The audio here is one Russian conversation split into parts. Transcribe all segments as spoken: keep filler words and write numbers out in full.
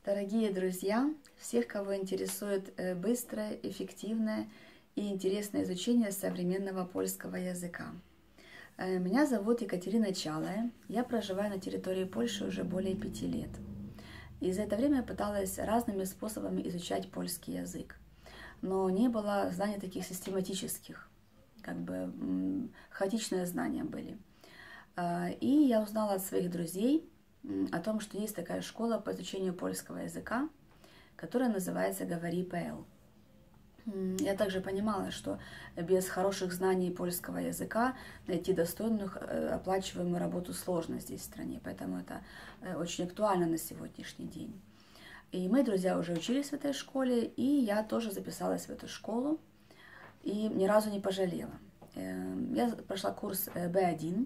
Дорогие друзья, всех, кого интересует быстрое, эффективное и интересное изучение современного польского языка. Меня зовут Екатерина Чалая, я проживаю на территории Польши уже более пяти лет. И за это время я пыталась разными способами изучать польский язык, но не было знаний таких систематических, как бы хаотичные знания были. И я узнала от своих друзей о том, что есть такая школа по изучению польского языка, которая называется Говори.пл. Я также понимала, что без хороших знаний польского языка найти достойную, оплачиваемую работу сложно здесь в стране, поэтому это очень актуально на сегодняшний день. И мои друзья уже учились в этой школе, и я тоже записалась в эту школу, и ни разу не пожалела. Я прошла курс бэ один,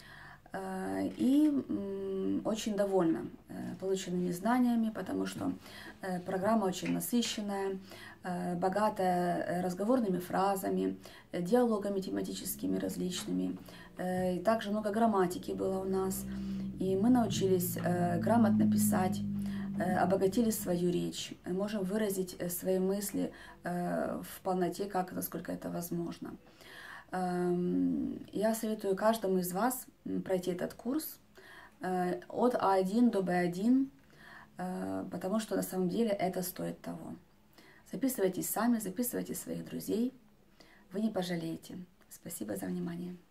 и очень довольна полученными знаниями, потому что программа очень насыщенная, богатая разговорными фразами, диалогами тематическими различными. И также много грамматики было у нас, и мы научились грамотно писать, обогатили свою речь, можем выразить свои мысли в полноте, как насколько это возможно. Я советую каждому из вас пройти этот курс от а один до бэ один, потому что на самом деле это стоит того. Записывайтесь сами, записывайте своих друзей, вы не пожалеете. Спасибо за внимание.